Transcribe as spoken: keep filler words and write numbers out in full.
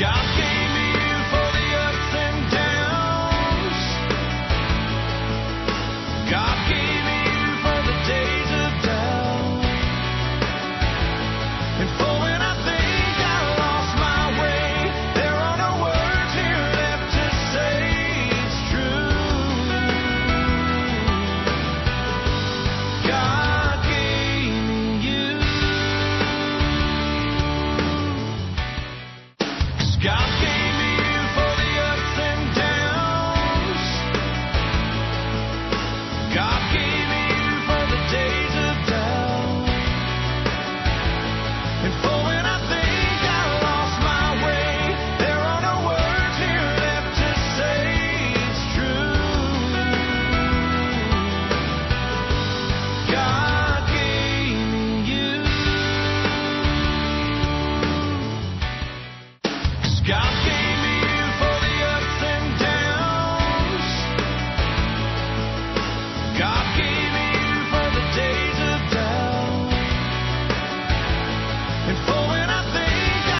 God gave me you for the ups and downs. God gave me you for the days of doubt. And for when I think I lost my way, there are no words here left to say it's true. God gave me you. 'Cause God gave me you for the ups and downs. God gave me you for the days of doubt. And for when I think I lost my way, there are no words here left to say it's true. God gave me you. 'Cause God